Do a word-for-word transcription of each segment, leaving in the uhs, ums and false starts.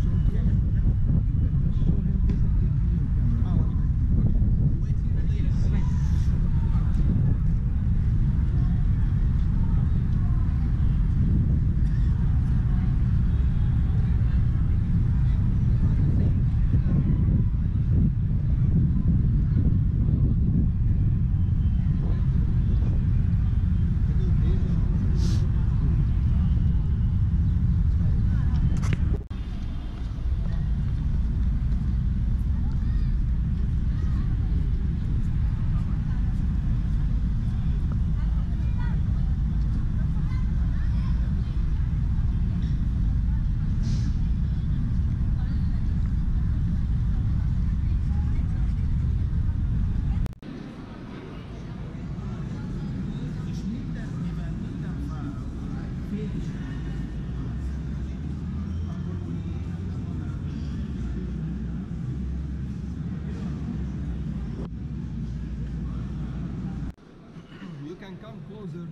Can come closer.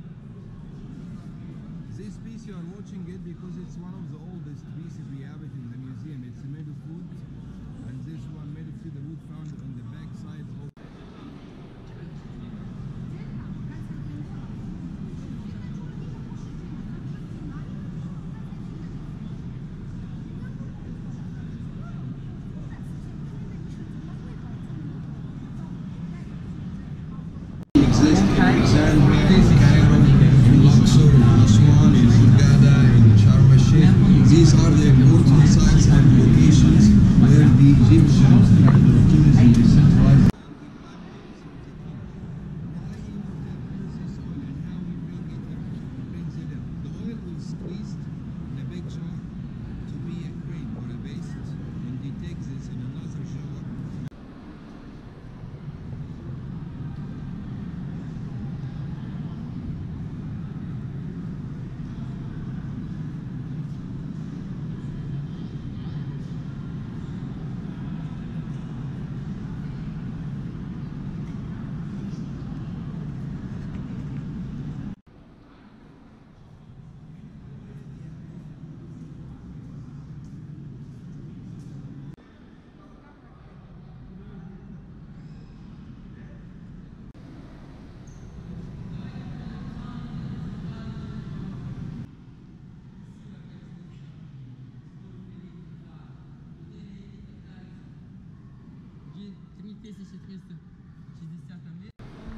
This piece you are watching it because it's one of the oldest pieces we have it in the museum. It's made of wood, and this one made of cedar wood found on the back side of exist in Alexandria, in Cairo, in Luxor, in Aswan, in Hurghada, in Sharm el-Sheikh. These are the important sites and locations where the Egyptians and the tourism is centralized. The oil was squeezed in a big jar to be a crane or a basin, and he takes this in another jar. три тысячи триста шестьдесят метров.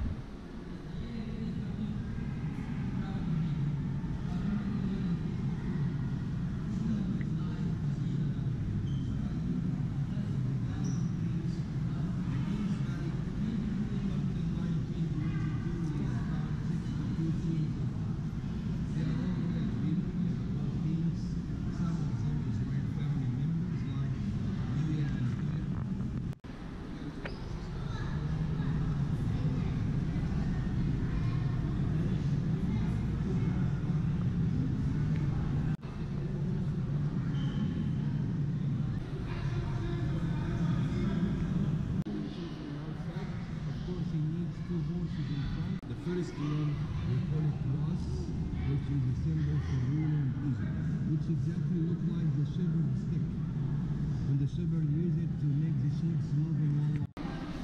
The first one, we call it Ras, which is a symbol for ruling Egypt, which exactly look like the shepherd's stick. And the shepherd use it to make the sheep move in one line.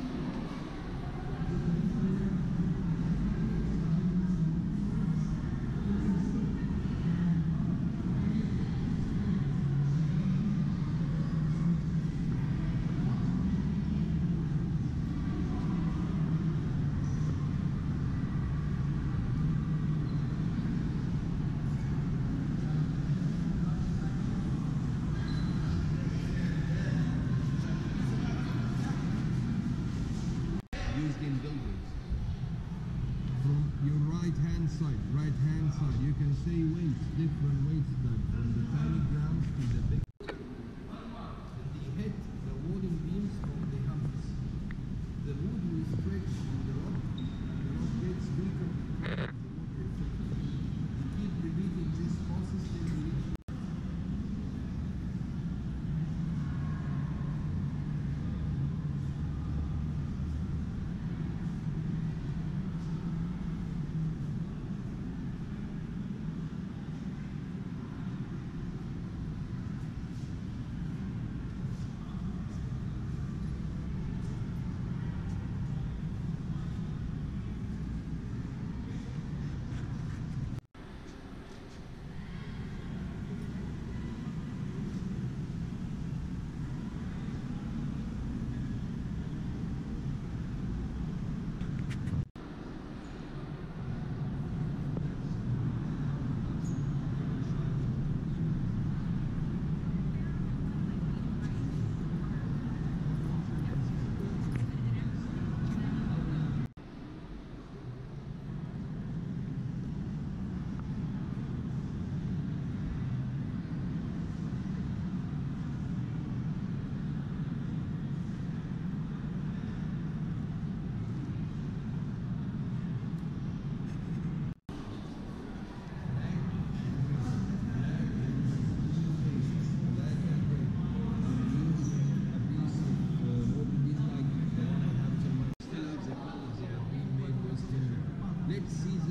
Used in buildings. From your right hand side, right hand side, you can see weights, different weights done from the tiny grams to the big. They hit the wooden beams from the houses. The wood will stretch in the rock, and the rock gets weaker because the wood will fit. They keep repeating this process till they reach. Let's see